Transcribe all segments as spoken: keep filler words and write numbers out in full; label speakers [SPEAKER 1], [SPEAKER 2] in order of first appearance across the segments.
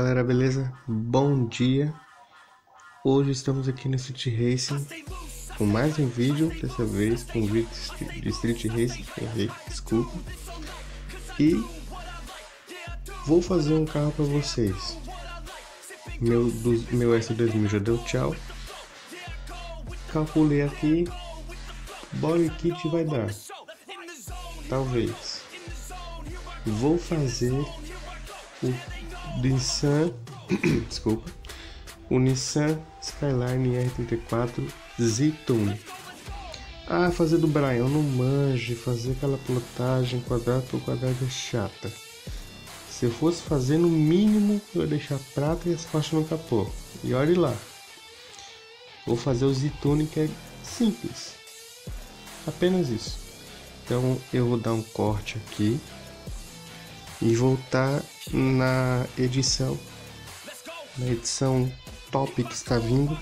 [SPEAKER 1] galera, beleza? Bom dia! Hoje estamos aqui no Street Racing com mais um vídeo, dessa vez com um vídeo de Street Racing, errei, desculpa. E vou fazer um carro para vocês. Meu, do, meu S dois mil já deu tchau. Calculei aqui, body kit vai dar, talvez. Vou fazer o Nissan, desculpa, o Nissan Skyline R trinta e quatro Z-Tune. Ah, fazer do Brian, eu não manjo, fazer aquela plotagem quadrado por quadrado é chata. Se eu fosse fazer, no mínimo eu ia deixar prata e as faixas no capô. E olhe lá, vou fazer o Z-Tune, que é simples, apenas isso. Então eu vou dar um corte aqui e voltar na edição, na edição top que está vindo,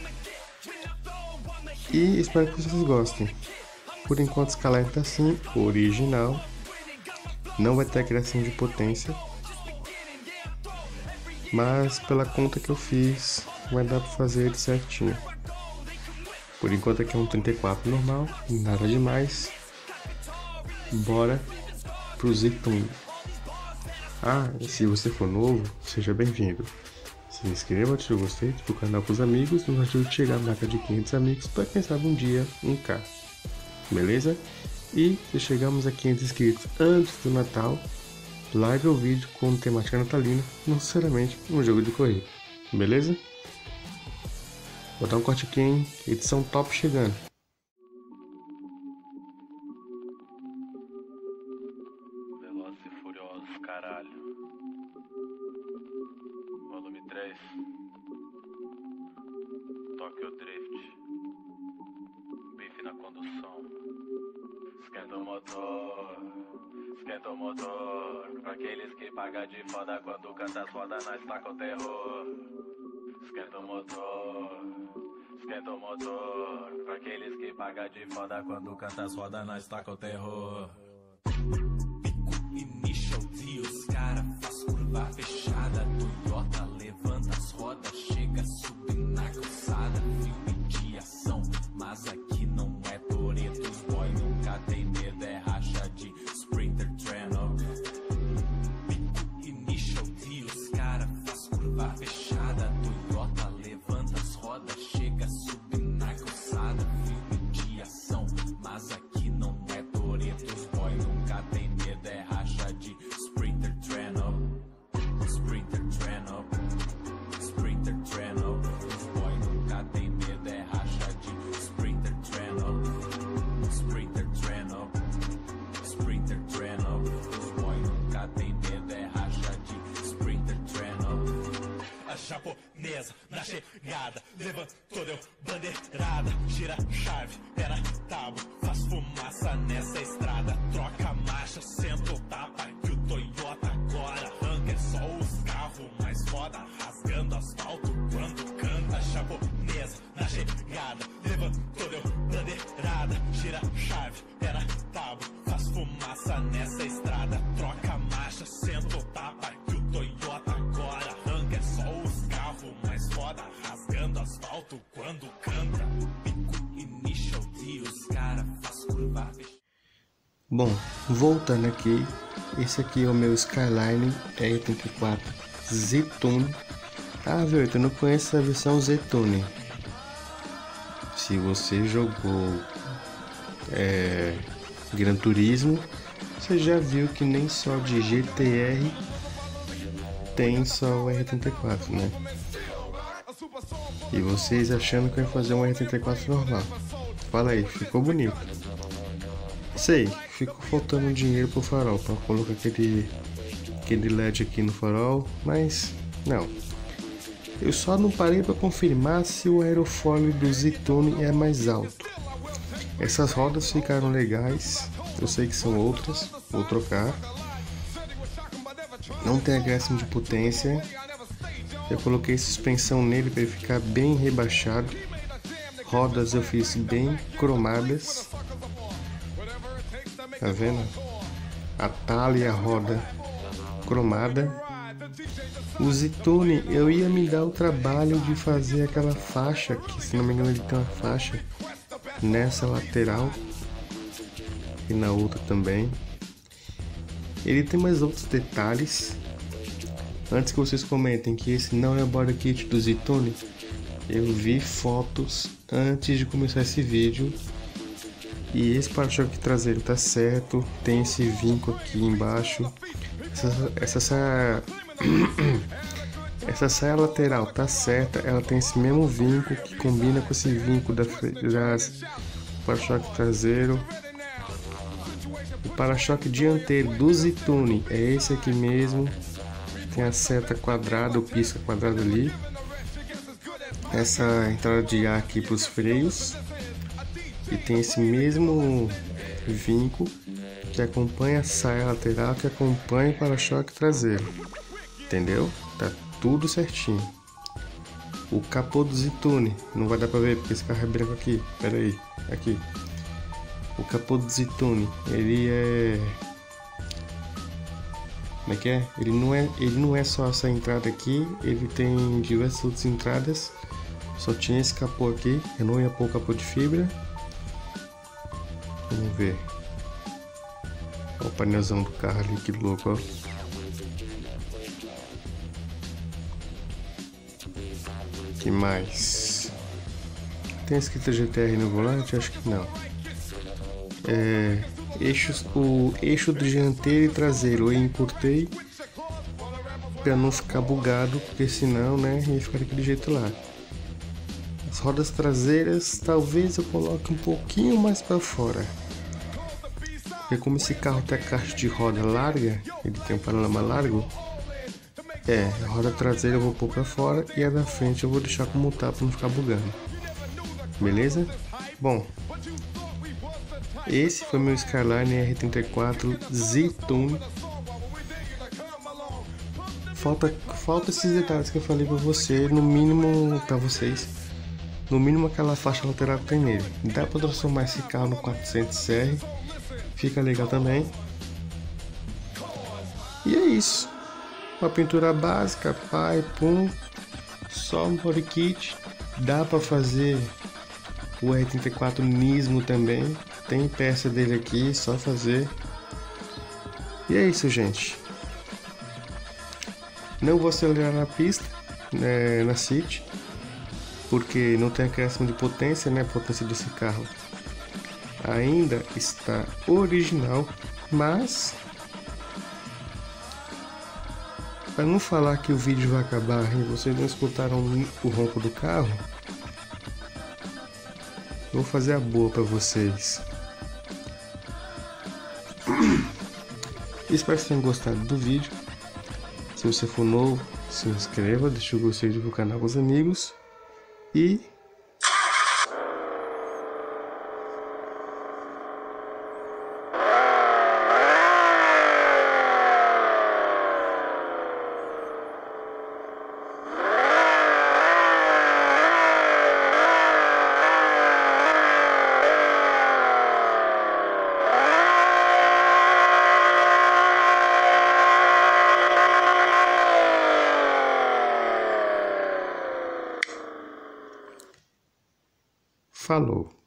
[SPEAKER 1] e espero que vocês gostem. Por enquanto o Skyline está assim, original, não vai ter a criação de potência, mas pela conta que eu fiz vai dar para fazer ele certinho. Por enquanto aqui é um trinta e quatro normal, nada demais. Bora pro Z-Tune. Ah, e se você for novo, seja bem-vindo. Se inscreva, ative o gostei, ative o canal para os amigos, nos ajude a chegar a marca de quinhentos amigos para quem sabe um dia um K. Beleza? E se chegamos a quinhentos inscritos antes do Natal, like o vídeo com temática natalina, não necessariamente um jogo de corrida. Beleza? Vou dar um corte aqui em edição top chegando.
[SPEAKER 2] Velozes e Furiosos, caralho. Volume três. Tokyo Drift. Bife na condução. Esquenta o motor. Esquenta o motor. Pra aqueles que pagam de foda quando canta as foda, nós taca o terror. Esquenta o motor. Esquenta o motor. Pra aqueles que pagam de foda quando canta as foda, nós taca o terror.
[SPEAKER 3] Initial D, os cara faz curva fechada. Toyota levanta as rodas, chega subindo na calçada. Filme de ação, mas aqui não é Toretto. Os boy nunca tem medo, é racha de Sprinter Treno. Initial D, os cara faz curva fechada. Toyota levanta as rodas, chega subindo na calçada. Filme de ação, mas aqui não é Toretto. Os boy nunca tem medo, é racha de Sprinter Treno. Sprinter Treno. Sprinter Treno. Os boy nunca tem medo, é racha de Sprinter Treno. Sprinter Treno. Sprinter Treno. Os boy nunca tem medo, é racha de Sprinter Treno. A japonesa na chegada levantou, deu bandeirada, gira a chave, pera tábua, faz fumaça nessa estrada, troca a marcha, senta o tapa que o Toyota agora arranca. É só os carros mais foda rasgando asfalto quando canta. A japonesa na chegada levantou, deu bandeirada, gira a chave, pera tábua, faz fumaça nessa estrada, troca a marcha, senta o tapa que o Toyota agora arranca. É só os carros mais foda rasgando asfalto quando canta. Pico Initial D, os cara faz curva.
[SPEAKER 1] Bom, voltando aqui, esse aqui é o meu Skyline R trinta e quatro Z-Tune. Ah, viu, eu não conheço a versão Z-Tune. Se você jogou é, Gran Turismo, você já viu que nem só de G T R tem só o R trinta e quatro, né? E vocês achando que eu ia fazer um R trinta e quatro normal. Fala aí, ficou bonito. Sei, ficou faltando dinheiro pro farol para colocar aquele, aquele L E D aqui no farol, mas não. Eu só não parei para confirmar se o aerofólio do Z-Tune é mais alto. Essas rodas ficaram legais, eu sei que são outras, vou trocar. Não tem acréscimo de potência. Eu coloquei suspensão nele para ele ficar bem rebaixado. Rodas eu fiz bem cromadas. Tá vendo? A talha e a roda cromada. O Z-Tone, eu ia me dar o trabalho de fazer aquela faixa, que se não me engano ele tem uma faixa nessa lateral e na outra também. Ele tem mais outros detalhes. Antes que vocês comentem que esse não é o body kit do Z-Tone, eu vi fotos antes de começar esse vídeo e esse para-choque traseiro tá certo, tem esse vinco aqui embaixo, essa, essa saia essa saia lateral tá certa, ela tem esse mesmo vinco que combina com esse vinco da para-choque traseiro. O para-choque dianteiro do Z-Tone é esse aqui mesmo, tem a seta quadrada, o pisca quadrado ali. Essa entrada de ar aqui para os freios e tem esse mesmo vinco que acompanha a saia lateral, que acompanha o para-choque traseiro, entendeu? Tá tudo certinho. O capô do Z-Tone, não vai dar para ver porque esse carro é branco aqui, pera aí, aqui. O capô do Z-Tone, ele é... como é que é? Ele não é, ele não é só essa entrada aqui, ele tem diversas outras entradas. Só tinha esse capô aqui, eu não ia pôr o capô de fibra. Vamos ver. Olha o painelzão do carro ali, que louco, ó. Que mais? Tem escrita G T R no volante? Acho que não. É, eixos, o eixo do dianteiro e traseiro eu encurtei para não ficar bugado, porque senão, né, ia ficar daquele jeito lá. As rodas traseiras talvez eu coloque um pouquinho mais para fora, porque como esse carro tem a caixa de roda larga, ele tem um panorama largo, é, a roda traseira eu vou pôr para fora e a da frente eu vou deixar como tá para não ficar bugando, beleza? Bom, esse foi meu Skyline R trinta e quatro Z-Tone. Falta, falta esses detalhes que eu falei para você, no mínimo para vocês. No mínimo aquela faixa lateral que tem nele. Dá para transformar esse carro no quatrocentos C R, fica legal também. E é isso. Uma pintura básica, pai, pum, só um body kit. Dá para fazer o R trinta e quatro Nismo também. Tem peça dele aqui, só fazer. E é isso, gente. Não vou acelerar na pista, né, na City, porque não tem acréscimo de potência, né? A potência desse carro ainda está original, mas para não falar que o vídeo vai acabar e vocês não escutaram o ronco do carro, eu vou fazer a boa para vocês. Espero que vocês tenham gostado do vídeo. Se você for novo, se inscreva, deixa o gostei do canal com os amigos e falou.